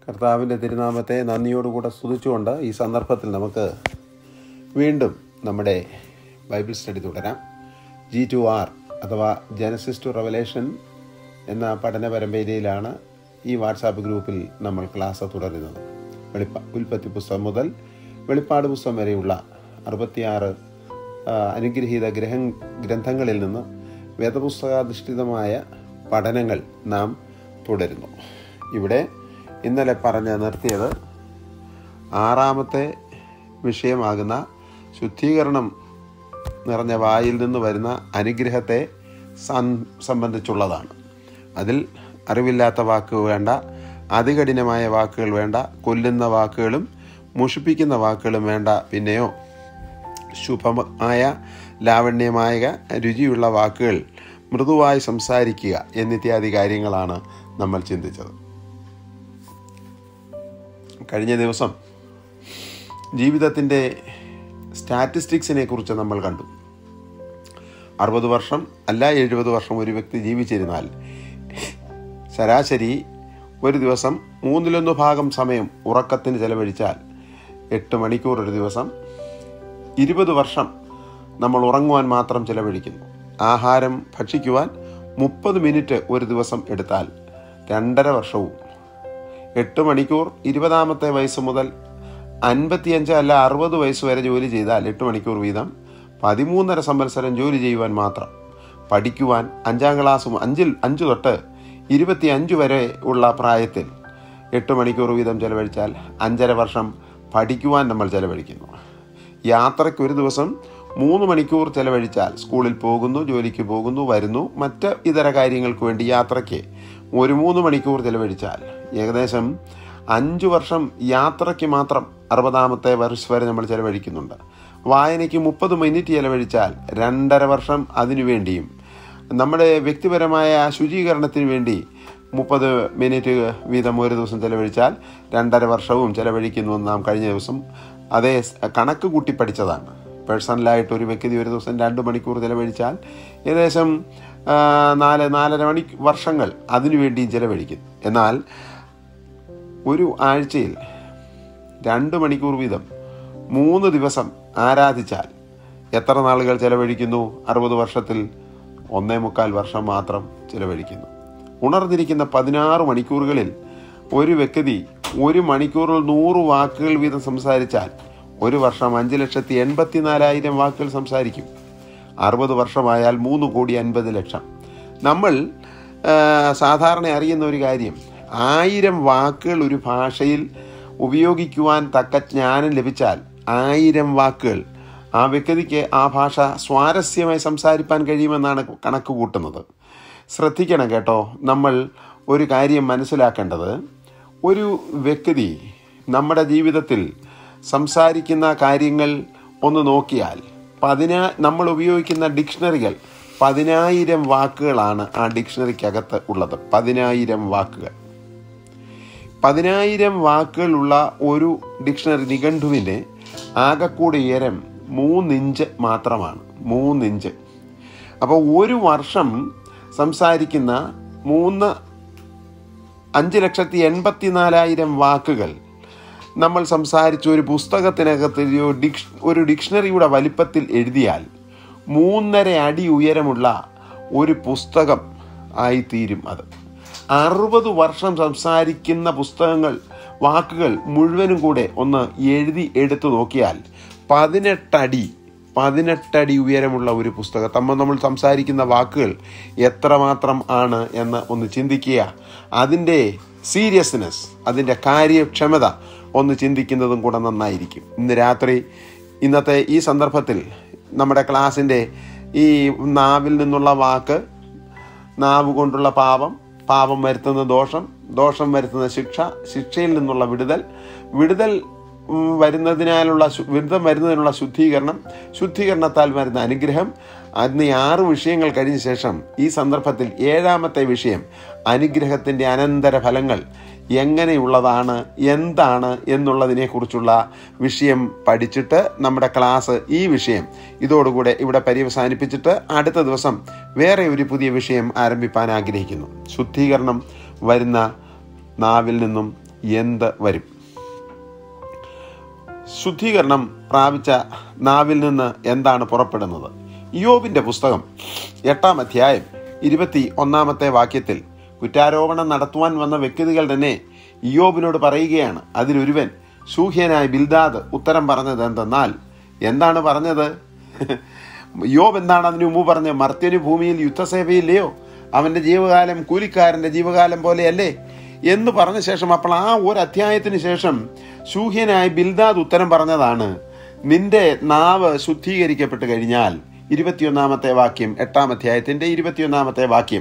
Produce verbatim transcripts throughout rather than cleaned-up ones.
കർത്താവിൻ്റെ തിരുനാമത്തെ നന്ദിയോടുകൂടെ സ്തുതിച്ചുകൊണ്ട് ഈ സന്ദർഭത്തിൽ നമുക്ക് വീണ്ടും നമ്മുടെ ബൈബിൾ സ്റ്റഡി തുടരാം. ജി ടു ആർ അഥവാ ജനസിസ് ടു റെവലേഷൻ എന്ന പഠന പരമ്പരയിലാണ് ഈ വാട്സാപ്പ് ഗ്രൂപ്പിൽ നമ്മൾ ക്ലാസ് തുടരുന്നത്. വെളിപ്പ ഉൽപ്പത്തി പുസ്തകം മുതൽ വെളിപ്പാട് പുസ്തകം വരെയുള്ള അറുപത്തിയാറ് അനുഗ്രഹീത ഗ്രഹ ഗ്രന്ഥങ്ങളിൽ നിന്ന് വേദപുസ്തകാധിഷ്ഠിതമായ പഠനങ്ങൾ നാം തുടരുന്നു. ഇവിടെ ഇന്നലെ പറഞ്ഞ് നിർത്തിയത് ആറാമത്തെ വിഷയമാകുന്ന ശുദ്ധീകരണം നിറഞ്ഞ വായിൽ നിന്ന് വരുന്ന അനുഗ്രഹത്തെ സംബന്ധിച്ചുള്ളതാണ്. അതിൽ അറിവില്ലാത്ത വാക്കുകൾ വേണ്ട, അതികഠിനമായ വാക്കുകൾ വേണ്ട, കൊല്ലുന്ന വാക്കുകളും മുഷിപ്പിക്കുന്ന വാക്കുകളും വേണ്ട, പിന്നെയോ ശുഭമായ ലാവണ്യമായ രുചിയുള്ള വാക്കുകൾ, മൃദുവായി സംസാരിക്കുക എന്നിത്യാദി കാര്യങ്ങളാണ് നമ്മൾ ചിന്തിച്ചത്. കഴിഞ്ഞ ദിവസം ജീവിതത്തിൻ്റെ സ്റ്റാറ്റിസ്റ്റിക്സിനെ കുറിച്ച് നമ്മൾ കണ്ടു. അറുപത് വർഷം അല്ല എഴുപത് വർഷം ഒരു വ്യക്തി ജീവിച്ചിരുന്നാൽ ശരാശരി ഒരു ദിവസം മൂന്നിലൊന്ന് ഭാഗം സമയം ഉറക്കത്തിന് ചെലവഴിച്ചാൽ എട്ട് മണിക്കൂർ ഒരു ദിവസം, ഇരുപത് വർഷം നമ്മൾ ഉറങ്ങുവാൻ മാത്രം ചെലവഴിക്കുന്നു. ആഹാരം ഭക്ഷിക്കുവാൻ മുപ്പത് മിനിറ്റ് ഒരു ദിവസം എടുത്താൽ രണ്ടര വർഷവും, എട്ട് മണിക്കൂർ ഇരുപതാമത്തെ വയസ്സ് മുതൽ അൻപത്തിയഞ്ച് അല്ല അറുപത് വയസ്സ് വരെ ജോലി ചെയ്താൽ എട്ട് മണിക്കൂർ വീതം പതിമൂന്നര സംവത്സരം ജോലി ചെയ്യുവാൻ മാത്രം. പഠിക്കുവാൻ അഞ്ചാം ക്ലാസ് അഞ്ചിൽ അഞ്ച് തൊട്ട് ഇരുപത്തി അഞ്ച് വരെ ഉള്ള പ്രായത്തിൽ എട്ട് മണിക്കൂർ വീതം ചെലവഴിച്ചാൽ അഞ്ചര വർഷം പഠിക്കുവാൻ നമ്മൾ ചെലവഴിക്കുന്നു. യാത്രയ്ക്ക് ഒരു ദിവസം മൂന്ന് മണിക്കൂർ ചെലവഴിച്ചാൽ സ്കൂളിൽ പോകുന്നു, ജോലിക്ക് പോകുന്നു, വരുന്നു, മറ്റ് ഇതര കാര്യങ്ങൾക്ക് വേണ്ടി യാത്രയ്ക്ക് ഒരു മൂന്ന് മണിക്കൂർ ചെലവഴിച്ചാൽ ഏകദേശം അഞ്ച് വർഷം യാത്രയ്ക്ക് മാത്രം അറുപതാമത്തെ വർഷം വരെ നമ്മൾ ചെലവഴിക്കുന്നുണ്ട്. വായനയ്ക്ക് മുപ്പത് മിനിറ്റ് ചെലവഴിച്ചാൽ രണ്ടര വർഷം അതിനു വേണ്ടിയും, നമ്മുടെ വ്യക്തിപരമായ ശുചീകരണത്തിന് വേണ്ടി മുപ്പത് മിനിറ്റ് വീതം ഒരു ദിവസം ചെലവഴിച്ചാൽ രണ്ടര വർഷവും ചെലവഴിക്കുന്നുവെന്ന് നാം കഴിഞ്ഞ ദിവസം അതേ കണക്ക് കൂട്ടി പഠിച്ചതാണ്. പേഴ്സണലായിട്ട് ഒരു വ്യക്തി ഒരു ദിവസം രണ്ട് മണിക്കൂർ ചെലവഴിച്ചാൽ ഏകദേശം നാല് നാലര മണി വർഷങ്ങൾ അതിനു വേണ്ടിയും ചെലവഴിക്കുന്നു. എന്നാൽ ഒരു ആഴ്ചയിൽ രണ്ട് മണിക്കൂർ വീതം മൂന്ന് ദിവസം ആരാധിച്ചാൽ എത്ര നാളുകൾ ചെലവഴിക്കുന്നു? അറുപത് വർഷത്തിൽ ഒന്നേ മുക്കാൽ വർഷം മാത്രം ചെലവഴിക്കുന്നു. ഉണർന്നിരിക്കുന്ന പതിനാറ് മണിക്കൂറുകളിൽ ഒരു വ്യക്തി ഒരു മണിക്കൂറിൽ നൂറ് വാക്കുകൾ വീതം സംസാരിച്ചാൽ ഒരു വർഷം അഞ്ച് ലക്ഷത്തി എൺപത്തി നാലായിരം വാക്കുകൾ സംസാരിക്കും. അറുപത് വർഷമായാൽ മൂന്ന് കോടി അൻപത് ലക്ഷം. നമ്മൾ സാധാരണ അറിയുന്ന ഒരു കാര്യം, ആയിരം വാക്കുകൾ ഒരു ഭാഷയിൽ ഉപയോഗിക്കുവാൻ തക്ക ജ്ഞാനം ലഭിച്ചാൽ ആയിരം വാക്കുകൾ ആ വ്യക്തിക്ക് ആ ഭാഷ സ്വാരസ്യമായി സംസാരിപ്പാൻ കഴിയുമെന്നാണ് കണക്ക് കൂട്ടുന്നത്. ശ്രദ്ധിക്കണം കേട്ടോ. നമ്മൾ ഒരു കാര്യം മനസ്സിലാക്കേണ്ടത്, ഒരു വ്യക്തി നമ്മുടെ ജീവിതത്തിൽ സംസാരിക്കുന്ന കാര്യങ്ങൾ ഒന്ന് നോക്കിയാൽ പതിനാ നമ്മൾ ഉപയോഗിക്കുന്ന ഡിക്ഷണറികൾ പതിനായിരം വാക്കുകളാണ് ആ ഡിക്ഷണറിക്കകത്ത് ഉള്ളത്. പതിനായിരം വാക്കുകൾ പതിനായിരം വാക്കുകളുള്ള ഒരു ഡിക്ഷണറി നിഘണ്ടുവിന് ആകെക്കൂടി ഉയരം മൂന്നിഞ്ച് മാത്രമാണ്. മൂന്നിഞ്ച്. അപ്പോൾ ഒരു വർഷം സംസാരിക്കുന്ന മൂന്ന് അഞ്ച് ലക്ഷത്തി എൺപത്തി നാലായിരം വാക്കുകൾ നമ്മൾ സംസാരിച്ച് ഒരു പുസ്തകത്തിനകത്ത് ഒരു ഡിക്ഷ ഒരു ഡിക്ഷണറിയുടെ വലിപ്പത്തിൽ എഴുതിയാൽ മൂന്നര അടി ഉയരമുള്ള ഒരു പുസ്തകം ആയിത്തീരും. അത് അറുപത് വർഷം സംസാരിക്കുന്ന പുസ്തകങ്ങൾ വാക്കുകൾ മുഴുവനും കൂടെ ഒന്ന് എഴുതി എടുത്തു നോക്കിയാൽ പതിനെട്ടടി പതിനെട്ടടി ഉയരമുള്ള ഒരു പുസ്തകം. നമ്മൾ നമ്മൾ സംസാരിക്കുന്ന വാക്കുകൾ എത്രമാത്രം ആണ് എന്ന് ഒന്ന് ചിന്തിക്കുക. അതിൻ്റെ സീരിയസ്നെസ്, അതിൻ്റെ കാര്യക്ഷമത ഒന്ന് ചിന്തിക്കുന്നതും കൂടെ നന്നായിരിക്കും. ഇന്ന് രാത്രി ഇന്നത്തെ ഈ സന്ദർഭത്തിൽ നമ്മുടെ ക്ലാസ്സിൻ്റെ ഈ നാവിൽ നിന്നുള്ള വാക്ക്, നാവ് കൊണ്ടുള്ള പാപം, പാപം വരുത്തുന്ന ദോഷം, ദോഷം വരുത്തുന്ന ശിക്ഷ, ശിക്ഷയിൽ നിന്നുള്ള വിടുതൽ, വിടുതൽ വരുന്നതിനാലുള്ള വിരുദ്ധം വരുന്നതിനുള്ള ശുദ്ധീകരണം, ശുദ്ധീകരണത്താൽ വരുന്ന അനുഗ്രഹം, അന്ന് ആറ് വിഷയങ്ങൾ കഴിഞ്ഞ ശേഷം ഈ സന്ദർഭത്തിൽ ഏഴാമത്തെ വിഷയം അനുഗ്രഹത്തിൻ്റെ അനന്തര ഫലങ്ങൾ എങ്ങനെയുള്ളതാണ്, എന്താണ് എന്നുള്ളതിനെക്കുറിച്ചുള്ള വിഷയം പഠിച്ചിട്ട് നമ്മുടെ ക്ലാസ് ഈ വിഷയം ഇതോടുകൂടെ ഇവിടെ പര്യവസാനിപ്പിച്ചിട്ട് അടുത്ത ദിവസം വേറെ ഒരു പുതിയ വിഷയം ആരംഭിക്കാൻ ആഗ്രഹിക്കുന്നു. ശുദ്ധീകരണം വരുന്ന നാവിൽ നിന്നും എന്ത് വരും? ശുദ്ധീകരണം പ്രാപിച്ച നാവിൽ നിന്ന് എന്താണ് പുറപ്പെടുന്നത്? ഇയ്യോബിൻ്റെ പുസ്തകം എട്ടാം അധ്യായം ഇരുപത്തി ഒന്നാമത്തെ വാക്യത്തിൽ കുറ്റാരോപണം നടത്തുവാൻ വന്ന വ്യക്തികൾ തന്നെ ഇയ്യോബിനോട് പറയുകയാണ്. അതിലൊരുവൻ ശൂഹ്യനായ ബിൽദാദ് ഉത്തരം പറഞ്ഞത് എന്തെന്നാൽ, എന്താണ് പറഞ്ഞത്? ഇയ്യോബ് എന്താണ് അതിനു മുമ്പ് പറഞ്ഞത്? മർത്യന് ഭൂമിയിൽ യുദ്ധസേവയില്ലയോ? അവൻ്റെ ജീവകാലം കൂലിക്കാരൻ്റെ ജീവകാലം പോലെയല്ലേ എന്ന് പറഞ്ഞ ശേഷം, അപ്പോൾ ആ ഒരു അധ്യായത്തിന് ശേഷം ശൂഹ്യനായ ബിൽദാദ് ഉത്തരം പറഞ്ഞതാണ്, നിന്റെ നാവ് ശുദ്ധീകരിക്കപ്പെട്ട് കഴിഞ്ഞാൽ, ഇരുപത്തിയൊന്നാമത്തെ വാക്യം, എട്ടാം അധ്യായത്തിൻ്റെ ഇരുപത്തിയൊന്നാമത്തെ വാക്യം,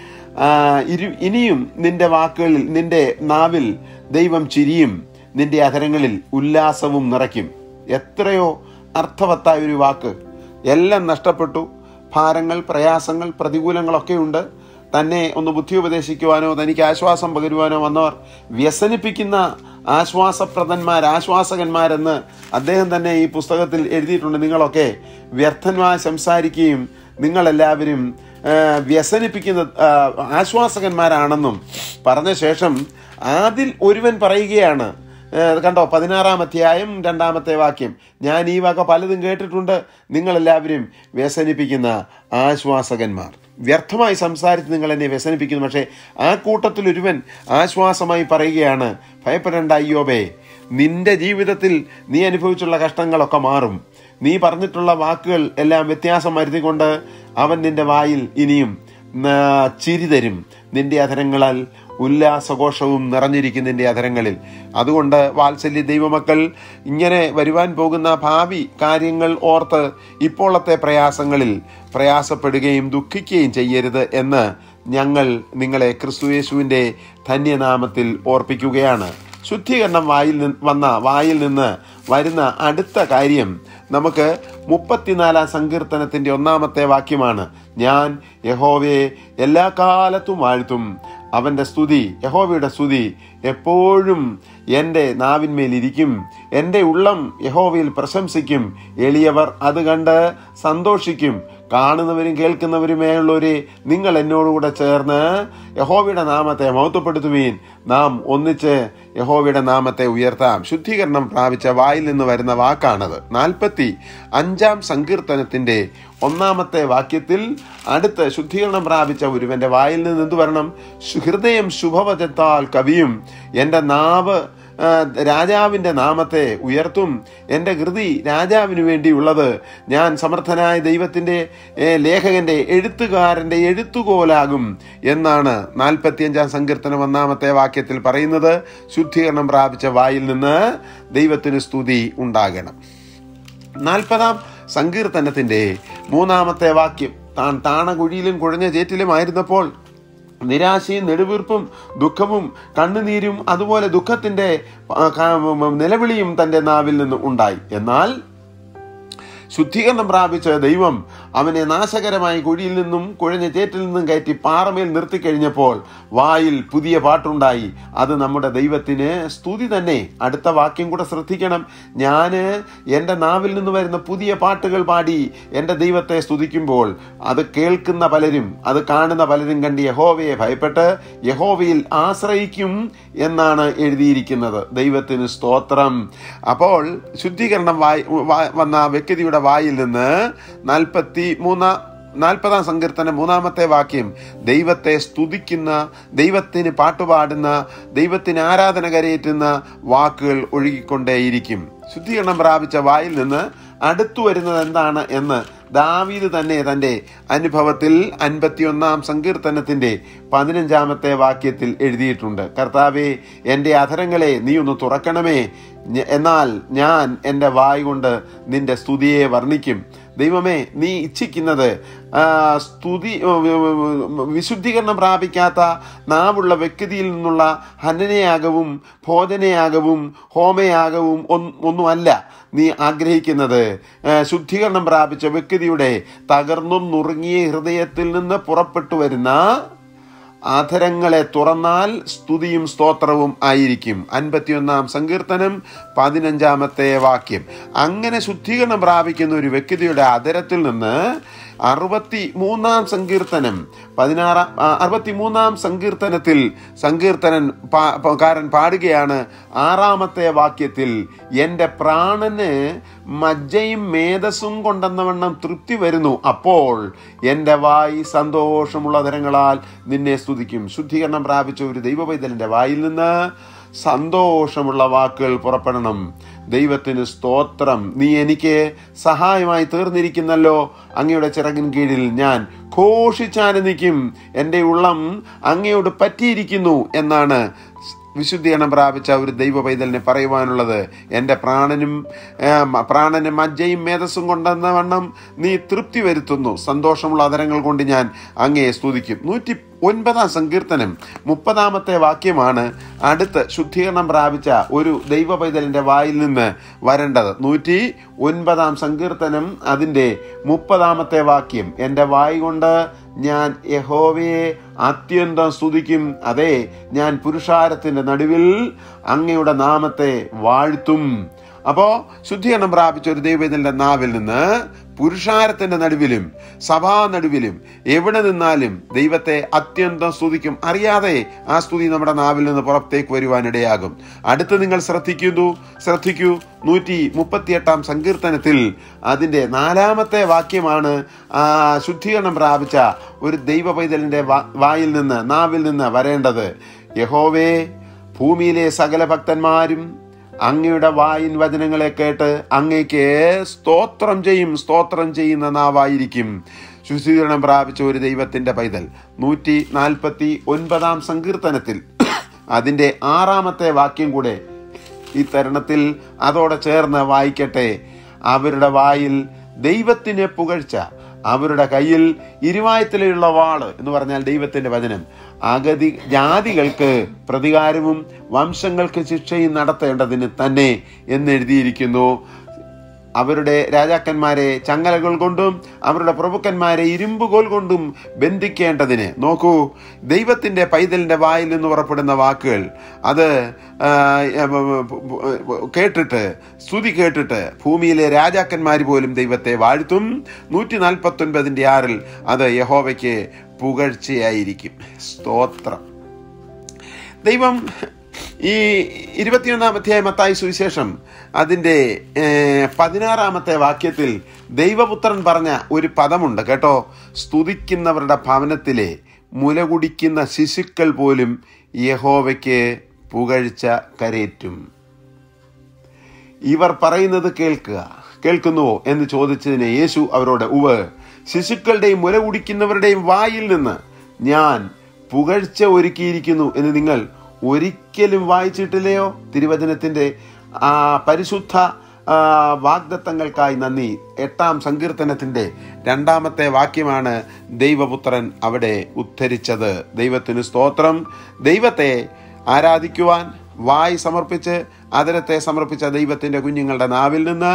ഇരു ഇനിയും നിന്റെ വാക്കുകളിൽ, നിന്റെ നാവിൽ ദൈവം ചിരിയും, നിന്റെ അധരങ്ങളിൽ ഉല്ലാസവും നിറയ്ക്കും. എത്രയോ അർത്ഥവത്തായ ഒരു വാക്ക്. എല്ലാം നഷ്ടപ്പെട്ടു, ഭാരങ്ങൾ, പ്രയാസങ്ങൾ, പ്രതികൂലങ്ങളൊക്കെ ഉണ്ട്. തന്നെ ഒന്ന് ബുദ്ധി ഉപദേശിക്കുവാനോ തനിക്ക് ആശ്വാസം പകരുവാനോ വന്നവർ വ്യസനിപ്പിക്കുന്ന ആശ്വാസപ്രദന്മാർ, ആശ്വാസകന്മാരെന്ന് അദ്ദേഹം തന്നെ ഈ പുസ്തകത്തിൽ എഴുതിയിട്ടുണ്ട്. നിങ്ങളൊക്കെ വ്യർത്ഥന്മാർ സംസാരിക്കുകയും നിങ്ങളെല്ലാവരും വ്യസനിപ്പിക്കുന്ന ആശ്വാസകന്മാരാണെന്നും പറഞ്ഞ ശേഷം അതിൽ ഒരുവൻ പറയുകയാണ്, കണ്ടോ, പതിനാറാം അധ്യായം രണ്ടാമത്തെ വാക്യം, ഞാൻ ഈ വക പലതും കേട്ടിട്ടുണ്ട്, നിങ്ങളെല്ലാവരും വ്യസനിപ്പിക്കുന്ന ആശ്വാസകന്മാർ. വ്യർത്ഥമായി സംസാരിച്ച് നിങ്ങൾ എന്നെ വ്യസനിപ്പിക്കുന്നു. പക്ഷേ ആ കൂട്ടത്തിൽ ഒരുവൻ ആശ്വാസമായി പറയുകയാണ്, ഭയപ്പെടേണ്ട ഇയ്യോബേ, നിന്റെ ജീവിതത്തിൽ നീ അനുഭവിച്ചുള്ള കഷ്ടങ്ങളൊക്കെ മാറും. നീ പറഞ്ഞിട്ടുള്ള വാക്കുകൾ എല്ലാം വ്യത്യാസം വരുത്തിക്കൊണ്ട് അവൻ നിന്റെ വായിൽ ഇനിയും ചിരി തരും. നിന്റെ അധരങ്ങളാൽ ഉല്ലാസഘോഷവും നിറഞ്ഞിരിക്കും നിന്റെ അധരങ്ങളിൽ. അതുകൊണ്ട് വാത്സല്യ ദൈവമക്കൾ, ഇങ്ങനെ വരുവാൻ പോകുന്ന ഭാവി കാര്യങ്ങൾ ഓർത്ത് ഇപ്പോഴത്തെ പ്രയാസങ്ങളിൽ പ്രയാസപ്പെടുകയും ദുഃഖിക്കുകയും ചെയ്യരുത് എന്ന് ഞങ്ങൾ നിങ്ങളെ ക്രിസ്തുയേശുവിൻ്റെ ധന്യനാമത്തിൽ ഓർപ്പിക്കുകയാണ്. ശുദ്ധീകരണം വായിൽ നിന്ന് വന്ന വായിൽ നിന്ന് വരുന്ന അടുത്ത കാര്യം നമുക്ക് മുപ്പത്തിനാലാം സങ്കീർത്തനത്തിൻ്റെ ഒന്നാമത്തെ വാക്യമാണ്. ഞാൻ യഹോവയെ എല്ലാ കാലത്തും വാഴ്ത്തും. അവൻ്റെ സ്തുതി, യഹോവയുടെ സ്തുതി എപ്പോഴും എൻ്റെ നാവിന്മേലിരിക്കും. എൻ്റെ ഉള്ളം യഹോവയിൽ പ്രശംസിക്കും. എളിയവർ അത് കണ്ട് സന്തോഷിക്കും. കാണുന്നവരും കേൾക്കുന്നവരുമേയുള്ളവരെ, നിങ്ങൾ എന്നോടുകൂടെ ചേർന്ന് യഹോവയുടെ നാമത്തെ മഹത്വപ്പെടുത്തുവീൻ. നാം ഒന്നിച്ച് യഹോവയുടെ നാമത്തെ ഉയർത്താം. ശുദ്ധീകരണം പ്രാപിച്ച വായിൽ നിന്ന് വരുന്ന വാക്കാണത്. നാൽപ്പത്തി അഞ്ചാം സങ്കീർത്തനത്തിൻ്റെ ഒന്നാമത്തെ വാക്യത്തിൽ അടുത്ത് ശുദ്ധീകരണം പ്രാപിച്ച ഒരുവന്റെ വായിൽ നിന്ന് എന്ത് വരണം? ഹൃദയം ശുഭവചനത്താൽ കവിയും. എൻ്റെ നാവ് രാജാവിൻ്റെ നാമത്തെ ഉയർത്തും. എൻ്റെ ഹൃദി രാജാവിന് വേണ്ടിയുള്ളത്. ഞാൻ സമർത്ഥനായ ദൈവത്തിൻ്റെ ലേഖകൻ്റെ എഴുത്തുകാരൻ്റെ എഴുത്തുകോലാകും എന്നാണ് നാൽപ്പത്തിയഞ്ചാം സങ്കീർത്തനം ഒന്നാമത്തെ വാക്യത്തിൽ പറയുന്നത്. ശുദ്ധീകരണം പ്രാപിച്ച വായിൽ നിന്ന് ദൈവത്തിന് സ്തുതി ഉണ്ടാകണം. നാൽപ്പതാം സങ്കീർത്തനത്തിൻ്റെ മൂന്നാമത്തെ വാക്യം, താൻ താണകുഴിയിലും കുഴഞ്ഞ ചേറ്റിലുമായിരുന്നപ്പോൾ നിരാശയും നെടുവീർപ്പും ദുഃഖവും കണ്ണുനീരും അതുപോലെ ദുഃഖത്തിൻ്റെ നിലവിളിയും തൻ്റെ നാവിൽ നിന്ന് ഉണ്ടായി. എന്നാൽ ശുദ്ധീകരണം പ്രാപിച്ച ദൈവം അവനെ നാശകരമായ കുഴിയിൽ നിന്നും കുഴഞ്ഞ ചേറ്റിൽ നിന്നും കയറ്റി പാറമേൽ നിർത്തിക്കഴിഞ്ഞപ്പോൾ വായിൽ പുതിയ പാട്ടുണ്ടായി. അത് നമ്മുടെ ദൈവത്തിന് സ്തുതി തന്നെ. അടുത്ത വാക്യം കൂടെ ശ്രദ്ധിക്കണം. ഞാൻ എൻ്റെ നാവിൽ നിന്ന് വരുന്ന പുതിയ പാട്ടുകൾ പാടി എൻ്റെ ദൈവത്തെ സ്തുതിക്കുമ്പോൾ അത് കേൾക്കുന്ന പലരും, അത് കാണുന്ന പലരും കണ്ട് യഹോവയെ ഭയപ്പെട്ട് യഹോവയിൽ ആശ്രയിക്കും എന്നാണ് എഴുതിയിരിക്കുന്നത്. ദൈവത്തിന് സ്തോത്രം. അപ്പോൾ ശുദ്ധീകരണം വായി വന്ന വ്യക്തിയുടെ വായിൽ നിന്ന് നാൽപ്പത്തി മൂന്നാം നാൽപ്പതാം സങ്കീർത്തനം മൂന്നാമത്തെ വാക്യം, ദൈവത്തെ സ്തുതിക്കുന്ന, ദൈവത്തിന് പാട്ടുപാടുന്ന, ദൈവത്തിന് ആരാധന കരയേറ്റുന്ന വാക്കുകൾ ഒഴുകിക്കൊണ്ടേയിരിക്കും. ശുദ്ധീകരണം പ്രാപിച്ച വായിൽ നിന്ന് അടുത്തു വരുന്നത് എന്താണ് എന്ന് ദാവീദ് തന്നെ തൻ്റെ അനുഭവത്തിൽ അൻപത്തിയൊന്നാം സങ്കീർത്തനത്തിൻ്റെ പതിനഞ്ചാമത്തെ വാക്യത്തിൽ എഴുതിയിട്ടുണ്ട്. കർത്താവേ, എൻ്റെ അധരങ്ങളെ നീ ഒന്ന് തുറക്കണമേ, എന്നാൽ ഞാൻ എൻ്റെ വായ് കൊണ്ട് നിന്റെ സ്തുതിയെ വർണ്ണിക്കും. ദൈവമേ, നീ ഇച്ഛിക്കുന്നത് സ്തുതി വിശുദ്ധീകരണം പ്രാപിക്കാത്ത നാവുള്ള വ്യക്തിയിൽ നിന്നുള്ള ഹനനയാഗവും ഭോജനയാഗവും ഹോമയാഗവും ഒന്നുമല്ല. നീ ആഗ്രഹിക്കുന്നത് ശുദ്ധീകരണം പ്രാപിച്ച വ്യക്തിയുടെ തകർന്നും നുറുങ്ങിയ ഹൃദയത്തിൽ നിന്ന് പുറപ്പെട്ടു വരുന്ന അധരങ്ങളെ തുറന്നാൽ സ്തുതിയും സ്തോത്രവും ആയിരിക്കും. അൻപത്തിയൊന്നാം സങ്കീർത്തനം പതിനഞ്ചാമത്തെ വാക്യം. അങ്ങനെ ശുദ്ധീകരണം പ്രാപിക്കുന്ന ഒരു വ്യക്തിയുടെ അധരത്തിൽ നിന്ന് അറുപത്തി മൂന്നാം സങ്കീർത്തനം പതിനാറാം അറുപത്തി മൂന്നാം സങ്കീർത്തനത്തിൽ സങ്കീർത്തനൻ കാരൻ പാടുകയാണ് ആറാമത്തെ വാക്യത്തിൽ, എൻ്റെ പ്രാണന് മജ്ജയും മേധസ്സും കൊണ്ടെന്നവണ്ണം തൃപ്തി വരുന്നു, അപ്പോൾ എൻ്റെ വായി സന്തോഷമുള്ള തരങ്ങളാൽ നിന്നെ സ്തുതിക്കും. ശുദ്ധീകരണം പ്രാപിച്ച ഒരു ദൈവപൈതലിൻ്റെ വായിൽ നിന്ന് സന്തോഷമുള്ള വാക്കുകൾ പുറപ്പെടണം. ദൈവത്തിന് സ്തോത്രം, നീ എനിക്ക് സഹായമായി തീർന്നിരിക്കുന്നല്ലോ, അങ്ങയുടെ ചിറകിൻ കീഴിൽ ഞാൻ ഘോഷിച്ചാനന്ദിക്കും, എൻ്റെ ഉള്ളം അങ്ങയോട് പറ്റിയിരിക്കുന്നു എന്നാണ് വിശുദ്ധീകരണം പ്രാപിച്ച ഒരു ദൈവ പൈതലിനെ പറയുവാനുള്ളത്. എൻ്റെ പ്രാണനും പ്രാണന് മജ്ജയും മേധസ്സും കൊണ്ടെന്ന വണ്ണം നീ തൃപ്തി വരുത്തുന്നു, സന്തോഷമുള്ള അതരങ്ങൾ കൊണ്ട് ഞാൻ അങ്ങയെ സ്തുതിക്കും. നൂറ്റി ഒൻപതാം സങ്കീർത്തനം മുപ്പതാമത്തെ വാക്യമാണ് അടുത്ത് ശുദ്ധീകരണം പ്രാപിച്ച ഒരു ദൈവ പൈതലിൻ്റെ വായിൽ നിന്ന് വരേണ്ടത്. നൂറ്റി ഒൻപതാം സങ്കീർത്തനം അതിൻ്റെ മുപ്പതാമത്തെ വാക്യം, എൻ്റെ വായി കൊണ്ട് ഞാൻ യഹോവയെ അത്യന്തം സ്തുതിക്കും, അതെ ഞാൻ പുരുഷാരത്തിന്റെ നടുവിൽ അങ്ങയുടെ നാമത്തെ വാഴ്ത്തും. അപ്പോ ശുദ്ധീകരണം പ്രാപിച്ച ഒരു ദൈവത്തിന്റെ നാവിൽ നിന്ന് പുരുഷാരത്തിന്റെ നടുവിലും സഭാ നടുവിലും എവിടെ നിന്നാലും ദൈവത്തെ അത്യന്തം സ്തുതിക്കും. അറിയാതെ ആ സ്തുതി നമ്മുടെ നാവിൽ നിന്ന് പുറത്തേക്ക് വരുവാനിടയാകും. അടുത്ത് നിങ്ങൾ ശ്രദ്ധിക്കുന്നു ശ്രദ്ധിക്കൂ നൂറ്റി മുപ്പത്തിയെട്ടാം സങ്കീർത്തനത്തിൽ അതിൻ്റെ നാലാമത്തെ വാക്യമാണ് ആ ശുദ്ധീകരണം പ്രാപിച്ച ഒരു ദൈവ പൈതലിന്റെ വായിൽ നിന്ന് നാവിൽ നിന്ന് വരേണ്ടത്. യഹോവേ, ഭൂമിയിലെ സകല ഭക്തന്മാരും അങ്ങയുടെ വായിൻ വചനങ്ങളെ കേട്ട് അങ്ങയ്ക്ക് സ്തോത്രം ചെയ്യും, സ്തോത്രം ചെയ്യുന്ന നാവായിരിക്കും. ശുദ്ധീകരണം പ്രാപിച്ച ഒരു ദൈവത്തിന്റെ പൈതൽ നൂറ്റി നാൽപ്പത്തി ഒൻപതാം സങ്കീർത്തനത്തിൽ അതിൻ്റെ ആറാമത്തെ വാക്യം കൂടെ ഈ തരുണത്തിൽ അതോടെ ചേർന്ന് വായിക്കട്ടെ. അവരുടെ വായിൽ ദൈവത്തിന് പുകഴ്ച, അവരുടെ കയ്യിൽ ഇരുവായത്തിലുള്ള വാള് എന്ന് പറഞ്ഞാൽ ദൈവത്തിന്റെ വചനം, അഗതി ജാതികൾക്ക് പ്രതികാരവും വംശങ്ങൾക്ക് ശിക്ഷയും നടത്തേണ്ടതിന് തന്നെ എന്നെഴുതിയിരിക്കുന്നു. അവരുടെ രാജാക്കന്മാരെ ചങ്ങലകൾ കൊണ്ടും അവരുടെ പ്രഭുക്കന്മാരെ ഇരുമ്പുകോൽ കൊണ്ടും ബന്ധിക്കേണ്ടതിന്. നോക്കൂ, ദൈവത്തിന്റെ പൈതലിന്റെ വായിൽ നിന്ന് പുറപ്പെടുന്ന വാക്കുകൾ അത് കേട്ടിട്ട് സ്തുതി കേട്ടിട്ട് ഭൂമിയിലെ രാജാക്കന്മാർ പോലും ദൈവത്തെ വാഴ്ത്തും. നൂറ്റി നാൽപ്പത്തി ഒൻപതിൻ്റെ ആറിൽ അത് യഹോവയ്ക്ക് പുകഴ്ചയായിരിക്കും. സ്തോത്രം. ദൈവം ഈ ഇരുപത്തിയൊന്നാം അധ്യായം മത്തായി സുവിശേഷം അതിൻ്റെ പതിനാറാമത്തെ വാക്യത്തിൽ ദൈവപുത്രൻ പറഞ്ഞ ഒരു പദമുണ്ട് കേട്ടോ. സ്തുതിക്കുന്നവരുടെ ഭവനത്തിലെ മുലകുടിക്കുന്ന ശിശുക്കൾ പോലും യഹോവയ്ക്ക് പുകഴ്ച കരേറ്റും. ഇവർ പറയുന്നത് കേൾക്കുക കേൾക്കുന്നുവോ എന്ന് ചോദിച്ചതിന് യേശു അവരോട്, ഉവ്വ്, ശിശുക്കളുടെയും മുല കുടിക്കുന്നവരുടെയും വായിൽ നിന്ന് ഞാൻ പുകഴ്ച ഒരുക്കിയിരിക്കുന്നു എന്ന് നിങ്ങൾ ഒരിക്കലും വായിച്ചിട്ടില്ലയോ? തിരുവചനത്തിന്റെ ആ പരിശുദ്ധ വാഗ്ദത്തങ്ങൾക്കായി നന്ദി. എട്ടാം സങ്കീർത്തനത്തിന്റെ രണ്ടാമത്തെ വാക്യമാണ് ദൈവപുത്രൻ അവിടെ ഉദ്ധരിച്ചത്. ദൈവത്തിന് സ്തോത്രം. ദൈവത്തെ ആരാധിക്കുവാൻ വായി സമർപ്പിച്ച് അതരത്തെ സമർപ്പിച്ച ദൈവത്തിന്റെ കുഞ്ഞുങ്ങളുടെ നാവിൽ നിന്ന്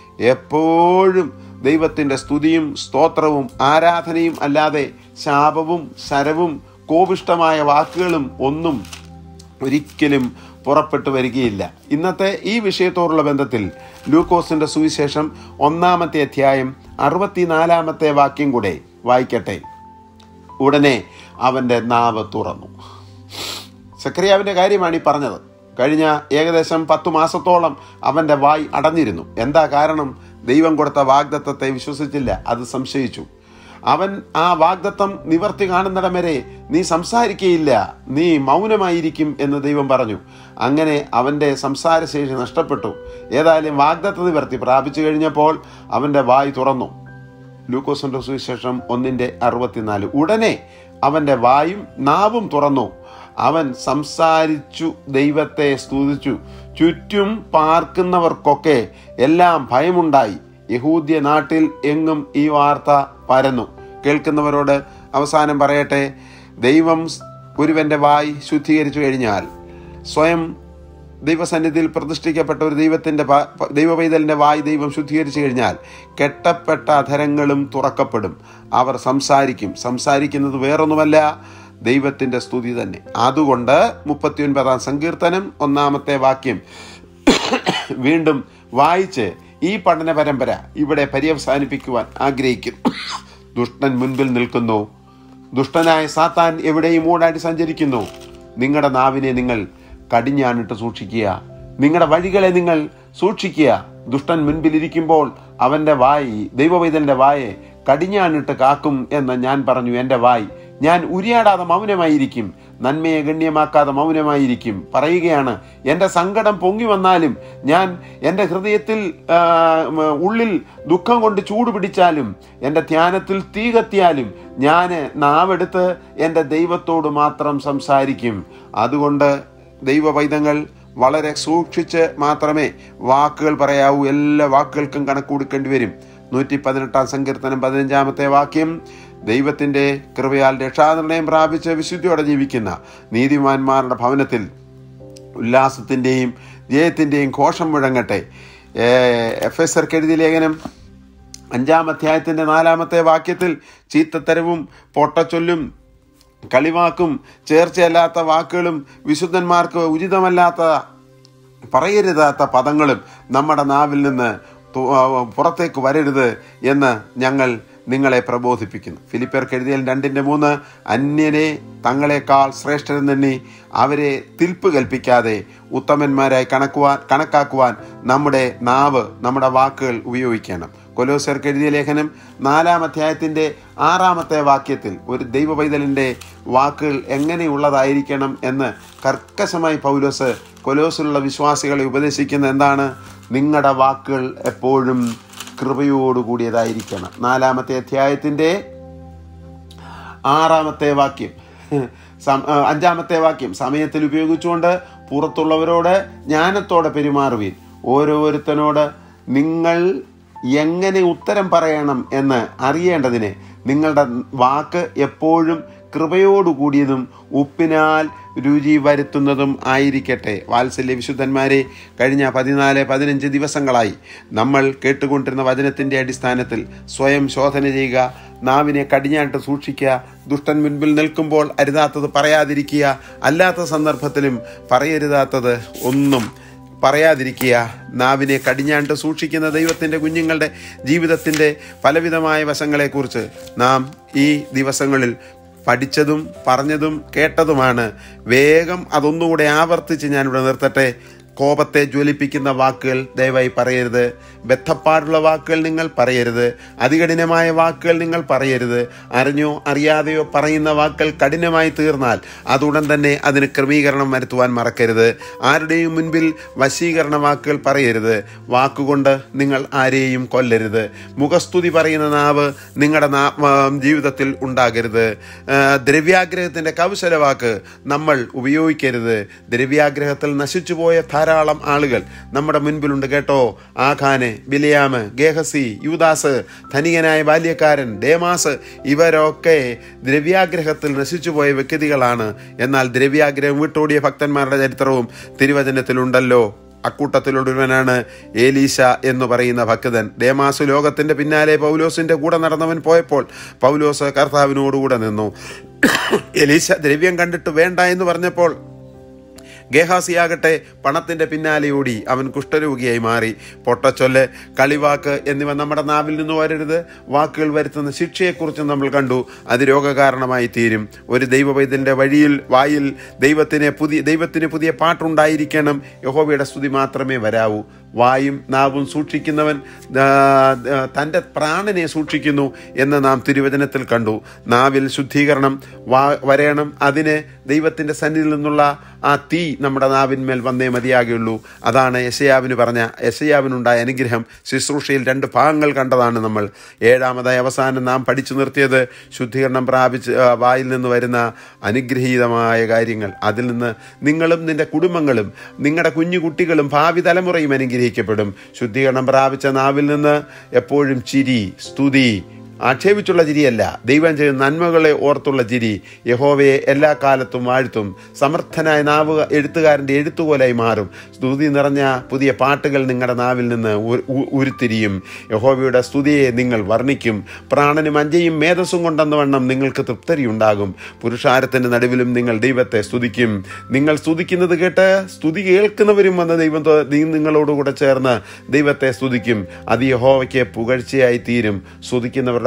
എപ്പോഴും ദൈവത്തിന്റെ സ്തുതിയും സ്തോത്രവും ആരാധനയും അല്ലാതെ ശാപവും ശരവും കോപിഷ്ടമായ വാക്കുകളും ഒന്നും ഒരിക്കലും പുറപ്പെട്ടു വരികയില്ല. ഇന്നത്തെ ഈ വിഷയത്തോടുള്ള ബന്ധത്തിൽ ലൂക്കോസിന്റെ സുവിശേഷം ഒന്നാമത്തെ അധ്യായം അറുപത്തിനാലാമത്തെ വാക്യം കൂടെ വായിക്കട്ടെ. ഉടനെ അവന്റെ നാവ് തുറന്നു. സക്കറിയാവിന്റെ കാര്യമാണ് ഈ പറഞ്ഞത്. കഴിഞ്ഞ ഏകദേശം പത്തു മാസത്തോളം അവന്റെ വായ് അടഞ്ഞിരുന്നു. എന്താ കാരണം? ദൈവം കൊടുത്ത വാഗ്ദത്തത്തെ വിശ്വസിച്ചില്ല, അത് സംശയിച്ചു. അവൻ ആ വാഗ്ദത്തം നിവർത്തി കാണുന്നിടം വരെ നീ സംസാരിക്കുകയില്ല, നീ മൗനമായിരിക്കും എന്ന് ദൈവം പറഞ്ഞു. അങ്ങനെ അവന്റെ സംസാരശേഷി നഷ്ടപ്പെട്ടു. ഏതായാലും വാഗ്ദത്ത നിവർത്തി പ്രാപിച്ചു കഴിഞ്ഞപ്പോൾ അവന്റെ വായ് തുറന്നു. ലൂക്കോസിന്റെ സുവിശേഷം ഒന്നിന്റെ അറുപത്തിനാല്. ഉടനെ അവന്റെ വായും നാവും തുറന്നു, അവൻ സംസാരിച്ചു, ദൈവത്തെ സ്തുതിച്ചു. ചുറ്റും പാർക്കുന്നവർക്കൊക്കെ എല്ലാം ഭയമുണ്ടായി. യഹൂദ്യ നാട്ടിൽ എങ്ങും ഈ വാർത്ത പരന്നു. കേൾക്കുന്നവരോട് അവസാനം പറയട്ടെ, ദൈവം ഒരുവന്റെ വായ് ശുദ്ധീകരിച്ചു കഴിഞ്ഞാൽ, സ്വയം ദൈവസന്നിധിയിൽ പ്രതിഷ്ഠിക്കപ്പെട്ട ഒരു ദൈവത്തിന്റെ ദൈവപൈതലിന്റെ വായ് ദൈവം ശുദ്ധീകരിച്ചു കഴിഞ്ഞാൽ കെട്ടപ്പെട്ട അധരങ്ങളും തുറക്കപ്പെടും. അവർ സംസാരിക്കും. സംസാരിക്കുന്നത് വേറൊന്നുമല്ല, ദൈവത്തിന്റെ സ്തുതി തന്നെ. അതുകൊണ്ട് മുപ്പത്തി ഒൻപതാം സങ്കീർത്തനം ഒന്നാമത്തെ വാക്യം വീണ്ടും വായിച്ച് ഈ പഠന പരമ്പര ഇവിടെ പര്യവസാനിപ്പിക്കുവാൻ ആഗ്രഹിക്കുന്നു. ദുഷ്ടൻ മുൻപിൽ നിൽക്കുന്നു. ദുഷ്ടനായ സാത്താൻ എവിടെയും ഓടാടി സഞ്ചരിക്കുന്നു. നിങ്ങളുടെ നാവിനെ നിങ്ങൾ കടിഞ്ഞാണിട്ട് സൂക്ഷിക്കുക. നിങ്ങളുടെ വഴികളെ നിങ്ങൾ സൂക്ഷിക്കുക. ദുഷ്ടൻ മുൻപിലിരിക്കുമ്പോൾ അവൻ്റെ വായി, ദൈവവൈതൻ്റെ വായെ കടിഞ്ഞാണിട്ട് കാക്കും എന്ന് ഞാൻ പറഞ്ഞു. എൻ്റെ വായ് ഞാൻ ഉരിയാടാതെ മൗനമായിരിക്കും, നന്മയെ ഗണ്യമാക്കാതെ മൗനമായിരിക്കും. പറയുകയാണ്, എൻ്റെ സങ്കടം പൊങ്ങി വന്നാലും, ഞാൻ എൻ്റെ ഹൃദയത്തിൽ ഉള്ളിൽ ദുഃഖം കൊണ്ട് ചൂട് പിടിച്ചാലും, എൻ്റെ ധ്യാനത്തിൽ തീ കത്തിയാലും, ഞാൻ നാവെടുത്ത് എൻ്റെ ദൈവത്തോട് മാത്രം സംസാരിക്കും. അതുകൊണ്ട് ദൈവപൈതങ്ങൾ വളരെ സൂക്ഷിച്ച് മാത്രമേ വാക്കുകൾ പറയാവൂ. എല്ലാ വാക്കുകൾക്കും കണക്ക് കൊടുക്കേണ്ടി വരും. നൂറ്റി പതിനെട്ടാം സങ്കീർത്തനം പതിനഞ്ചാമത്തെ വാക്യം, ദൈവത്തിൻ്റെ കൃപയാൽ രക്ഷാനിർണയം പ്രാപിച്ച് വിശുദ്ധിയോടെ ജീവിക്കുന്ന നീതിമാന്മാരുടെ ഭവനത്തിൽ ഉല്ലാസത്തിൻ്റെയും ജയത്തിൻ്റെയും ഘോഷം മുഴങ്ങട്ടെ. എഫ് എസ് ആർക്ക് എഴുതിയ ലേഖനം അഞ്ചാം അധ്യായത്തിൻ്റെ നാലാമത്തെ വാക്യത്തിൽ ചീത്തത്തരവും പൊട്ടച്ചൊല്ലും കളിവാക്കും ചേർച്ചയല്ലാത്ത വാക്കുകളും വിശുദ്ധന്മാർക്ക് ഉചിതമല്ലാത്ത പറയരുതാത്ത പദങ്ങളും നമ്മുടെ നാവിൽ നിന്ന് പുറത്തേക്ക് വരരുത് എന്ന് ഞങ്ങൾ നിങ്ങളെ പ്രബോധിപ്പിക്കുന്നു. ഫിലിപ്പിയർക്ക് എഴുതിയ രണ്ടിൻ്റെ മൂന്ന്, അന്യനെ തങ്ങളെക്കാൾ ശ്രേഷ്ഠരെന്നെണ്ണി അവരെ തിൽപ്പ് കൽപ്പിക്കാതെ ഉത്തമന്മാരായി കണക്കുവാൻ കണക്കാക്കുവാൻ നമ്മുടെ നാവ്, നമ്മുടെ വാക്കുകൾ ഉപയോഗിക്കണം. കൊലോസ്യർക്ക് എഴുതിയ ലേഖനം നാലാം അധ്യായത്തിൻ്റെ ആറാമത്തെ വാക്യത്തിൽ ഒരു ദൈവപൈതലിൻ്റെ വാക്കുകൾ എങ്ങനെയുള്ളതായിരിക്കണം എന്ന് കർക്കശമായി പൗലോസ് കൊലോസിലുള്ള വിശ്വാസികളെ ഉപദേശിക്കുന്ന എന്താണ്? നിങ്ങളുടെ വാക്കുകൾ എപ്പോഴും കൃപയോടുകൂടിയതായിരിക്കണം. നാലാമത്തെ അധ്യായത്തിൻ്റെ ആറാമത്തെ വാക്യം, അഞ്ചാമത്തെ വാക്യം, സമയത്തിൽ ഉപയോഗിച്ചുകൊണ്ട് പുറത്തുള്ളവരോട് ജ്ഞാനത്തോടെ പെരുമാറുവീൻ. ഓരോരുത്തനോട് നിങ്ങൾ എങ്ങനെ ഉത്തരം പറയണം എന്ന് അറിയേണ്ടതിന് നിങ്ങളുടെ വാക്ക് എപ്പോഴും കൃപയോടുകൂടിയതും ഉപ്പിനാൽ രുചി വരുത്തുന്നതും ആയിരിക്കട്ടെ. വാത്സല്യ വിശുദ്ധന്മാരെ, കഴിഞ്ഞ പതിനാല് പതിനഞ്ച് ദിവസങ്ങളായി നമ്മൾ കേട്ടുകൊണ്ടിരുന്ന വചനത്തിൻ്റെ അടിസ്ഥാനത്തിൽ സ്വയം ശോധന ചെയ്യുക. നാവിനെ കടിഞ്ഞാട്ട് സൂക്ഷിക്കുക. ദുഷ്ടൻ മുൻപിൽ നിൽക്കുമ്പോൾ അരുതാത്തത് പറയാതിരിക്കുക. അല്ലാത്ത സന്ദർഭത്തിലും പറയരുതാത്തത് ഒന്നും പറയാതിരിക്കുക. നാവിനെ കടിഞ്ഞാണ്ട് സൂക്ഷിക്കുന്ന ദൈവത്തിൻ്റെ കുഞ്ഞുങ്ങളുടെ ജീവിതത്തിൻ്റെ പലവിധമായ വശങ്ങളെക്കുറിച്ച് നാം ഈ ദിവസങ്ങളിൽ പഠിച്ചതും പറഞ്ഞതും കേട്ടതുമാണ്. വേഗം അതൊന്നുകൂടെ ആവർത്തിച്ച് ഞാനിവിടെ നിർത്തട്ടെ. കോപത്തെ ജ്വലിപ്പിക്കുന്ന വാക്കുകൾ ദയവായി പറയരുത്. ബദ്ധപ്പാടുള്ള വാക്കുകൾ നിങ്ങൾ പറയരുത്. അതികഠിനമായ വാക്കുകൾ നിങ്ങൾ പറയരുത്. അറിഞ്ഞോ അറിയാതെയോ പറയുന്ന വാക്കുകൾ കഠിനമായി തീർന്നാൽ അതുടൻ തന്നെ അതിന് ക്രമീകരണം വരുത്തുവാൻ മറക്കരുത്. ആരുടെയും മുൻപിൽ വശീകരണ വാക്കുകൾ പറയരുത്. വാക്കുകൊണ്ട് നിങ്ങൾ ആരെയും കൊല്ലരുത്. മുഖസ്തുതി പറയുന്ന നാവ് നിങ്ങളുടെ ജീവിതത്തിൽ ഉണ്ടാകരുത്. ദ്രവ്യാഗ്രഹത്തിൻ്റെ കൗശല വാക്ക് നമ്മൾ ഉപയോഗിക്കരുത്. ദ്രവ്യാഗ്രഹത്തിൽ നശിച്ചുപോയ ധാരാളം ആളുകൾ നമ്മുടെ മുൻപിലുണ്ട് കേട്ടോ. ആഖാന്, ബിലിയാമ്, ഗേഹസി, യൂദാസ്, ധനികനായ ബാല്യക്കാരൻ, ദേമാസ്, ഇവരൊക്കെ ദ്രവ്യാഗ്രഹത്തിൽ നശിച്ചുപോയ വ്യക്തികളാണ്. എന്നാൽ ദ്രവ്യാഗ്രഹം വിട്ടോടിയ ഭക്തന്മാരുടെ ചരിത്രവും തിരുവചനത്തിലുണ്ടല്ലോ. അക്കൂട്ടത്തിലൊരുവനാണ് ഏലീശ എന്ന് പറയുന്ന ഭക്തൻ. ദേമാസ് ലോകത്തിൻ്റെ പിന്നാലെ പൗലോസിൻ്റെ കൂടെ നടന്നവൻ പോയപ്പോൾ പൗലോസ് കർത്താവിനോടുകൂടെ നിന്നു. എലീശ ദ്രവ്യം കണ്ടിട്ട് വേണ്ട എന്ന് പറഞ്ഞപ്പോൾ ഗേഹാസിയാകട്ടെ പണത്തിൻ്റെ പിന്നാലെ ഓടി. അവൻ കുഷ്ഠരോഗിയായി മാറി. പൊട്ടച്ചൊല്ല്, കളിവാക്ക് എന്നിവ നമ്മുടെ നാവിൽ നിന്ന് വരരുത്. വാക്കുകൾ വരുത്തുന്ന ശിക്ഷയെക്കുറിച്ച് നമ്മൾ കണ്ടു. അത് രോഗകാരണമായി തീരും. ഒരു ദൈവവൈദ്യൻ്റെ വഴിയിൽ വായിൽ ദൈവത്തിന് പുതിയ ദൈവത്തിന് പുതിയ പാട്ടുണ്ടായിരിക്കണം. യഹോവയുടെ സ്തുതി മാത്രമേ വരാവൂ. വായും നാവും സൂക്ഷിക്കുന്നവൻ തൻ്റെ പ്രാണനെ സൂക്ഷിക്കുന്നു എന്ന് നാം തിരുവചനത്തിൽ കണ്ടു. നാവിൽ ശുദ്ധീകരണം വാ വരയണം. അതിന് ദൈവത്തിൻ്റെ സന്നിധിയിൽ നിന്നുള്ള ആ തീ നമ്മുടെ നാവിന്മേൽ വന്നേ മതിയാകുള്ളൂ. അതാണ് യെശയ്യാവിന് പറഞ്ഞ യെശയ്യാവിനുണ്ടായ അനുഗ്രഹം. ശുശ്രൂഷയിൽ രണ്ട് ഭാഗങ്ങൾ കണ്ടതാണ് നമ്മൾ. ഏഴാമതായി അവസാനം നാം പഠിച്ചു നിർത്തിയത് ശുദ്ധീകരണം പ്രാപിച്ച് വായിൽ നിന്ന് വരുന്ന അനുഗ്രഹീതമായ കാര്യങ്ങൾ. അതിൽ നിന്ന് നിങ്ങളും നിൻ്റെ കുടുംബങ്ങളും നിങ്ങളുടെ കുഞ്ഞു കുട്ടികളും ഭാവി തലമുറയും അനുഗ്രഹിക്കപ്പെടും. ശുദ്ധീകരണം പ്രാപിച്ച നാവിൽ നിന്ന് എപ്പോഴും ചിരി, സ്തുതി, ആക്ഷേപിച്ചുള്ള ചിരിയല്ല, ദൈവം ചെയ്യുന്ന നന്മകളെ ഓർത്തുള്ള ചിരി യഹോവയെ എല്ലാ കാലത്തും വാഴ്ത്തും. സമർത്ഥനായ നാവ് എഴുത്തുകാരൻ്റെ എഴുത്തുപോലായി മാറും. സ്തുതി നിറഞ്ഞ പുതിയ പാട്ടുകൾ നിങ്ങളുടെ നാവിൽ നിന്ന് ഉരുത്തിരിയും. യഹോവയുടെ സ്തുതിയെ നിങ്ങൾ വർണ്ണിക്കും. പ്രാണനും അഞ്ചയും മേധസ്സും കൊണ്ടെന്ന വണ്ണം നിങ്ങൾക്ക് തൃപ്തരിയുണ്ടാകും. പുരുഷാരത്തിൻ്റെ നടുവിലും നിങ്ങൾ ദൈവത്തെ സ്തുതിക്കും. നിങ്ങൾ സ്തുതിക്കുന്നത് കേട്ട് സ്തുതി കേൾക്കുന്നവരും വന്ന് ദൈവം നിങ്ങളോടുകൂടെ ചേർന്ന് ദൈവത്തെ സ്തുതിക്കും. അത് യഹോവയ്ക്ക് പുകഴ്ചയായി തീരും. സ്തുതിക്കുന്നവരുടെ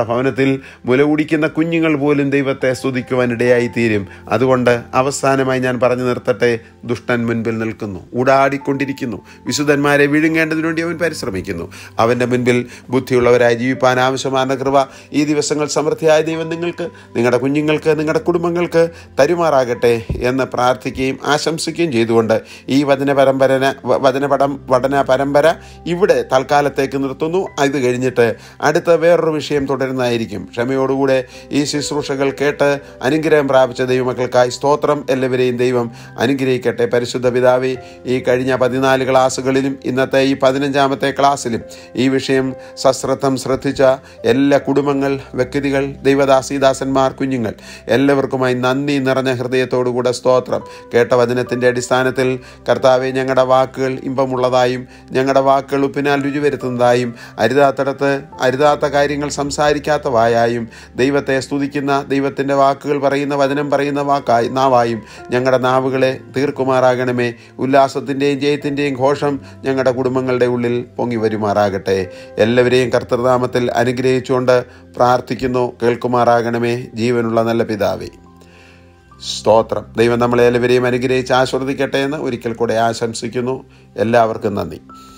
ഭവനത്തിൽ മുലകുടിക്കുന്ന കുഞ്ഞുങ്ങൾ പോലും ദൈവത്തെ സ്തുതിക്കുവാനിടയായി തീരും. അതുകൊണ്ട് അവസാനമായി ഞാൻ പറഞ്ഞു നിർത്തട്ടെ. ദുഷ്ടൻ മുൻപിൽ നിൽക്കുന്നു, ഊടാടിക്കൊണ്ടിരിക്കുന്നു. വിശുദ്ധന്മാരെ വിഴുങ്ങേണ്ടതിനു വേണ്ടി അവൻ പരിശ്രമിക്കുന്നു. അവൻ്റെ മുൻപിൽ ബുദ്ധിയുള്ളവരായി ജീവിപ്പാൻ ആവശ്യമായ കൃപ ഈ ദിവസങ്ങൾ സമൃദ്ധിയായ ദൈവം നിങ്ങൾക്ക്, നിങ്ങളുടെ കുഞ്ഞുങ്ങൾക്ക്, നിങ്ങളുടെ കുടുംബങ്ങൾക്ക് തരുമാറാകട്ടെ എന്ന് പ്രാർത്ഥിക്കുകയും ആശംസിക്കുകയും ചെയ്തുകൊണ്ട് ഈ വചന പരമ്പര വചനപടം പഠന പരമ്പര ഇവിടെ തൽക്കാലത്തേക്ക് നിർത്തുന്നു. ഇത് കഴിഞ്ഞിട്ട് അടുത്ത വേറൊരു വിഷയം തുടരുന്നതായിരിക്കും. ക്ഷമയോടുകൂടെ ഈ ശുശ്രൂഷകൾ കേട്ട് അനുഗ്രഹം പ്രാപിച്ച ദൈവമക്കൾക്കായി സ്തോത്രം. എല്ലാവരെയും ദൈവം അനുഗ്രഹിക്കട്ടെ. പരിശുദ്ധ പിതാവേ, ഈ കഴിഞ്ഞ പതിനാല് ക്ലാസ്സുകളിലും ഇന്നത്തെ ഈ പതിനഞ്ചാമത്തെ ക്ലാസ്സിലും ഈ വിഷയം സശ്രദ്ധം ശ്രദ്ധിച്ച എല്ലാ കുടുംബങ്ങൾ, വ്യക്തികൾ, ദൈവദാസീദാസന്മാർ, കുഞ്ഞുങ്ങൾ എല്ലാവർക്കുമായി നന്ദി നിറഞ്ഞ ഹൃദയത്തോടുകൂടെ സ്തോത്രം. കേട്ട വചനത്തിൻ്റെ അടിസ്ഥാനത്തിൽ കർത്താവെ, ഞങ്ങളുടെ വാക്കുകൾ ഇമ്പമുള്ളതായും ഞങ്ങളുടെ വാക്കുകൾ ഉപ്പിനാൽ രുചി വരുത്തുന്നതായും അരുതാത്തടത്ത് അരുതാത്ത കാര്യങ്ങൾ സംസാരിക്കാത്ത വായായും ദൈവത്തെ സ്തുതിക്കുന്ന, ദൈവത്തിൻ്റെ വാക്കുകൾ പറയുന്ന, വചനം പറയുന്ന വാക്കായി നാവായും ഞങ്ങളുടെ നാവുകളെ തീർക്കുമാറാകണമേ. ഉല്ലാസത്തിൻ്റെയും ജയത്തിൻ്റെയും ഘോഷം ഞങ്ങളുടെ കുടുംബങ്ങളുടെ ഉള്ളിൽ പൊങ്ങി വരുമാറാകട്ടെ. എല്ലാവരെയും കർത്തൃനാമത്തിൽ അനുഗ്രഹിച്ചുകൊണ്ട് പ്രാർത്ഥിക്കുന്നു. കേൾക്കുമാറാകണമേ ജീവനുള്ള നല്ല പിതാവേ. സ്തോത്രം. ദൈവം നമ്മളെ എല്ലാവരെയും അനുഗ്രഹിച്ച് ആശീർവദിക്കട്ടെ എന്ന് ഒരിക്കൽ കൂടെ ആശംസിക്കുന്നു. എല്ലാവർക്കും നന്ദി.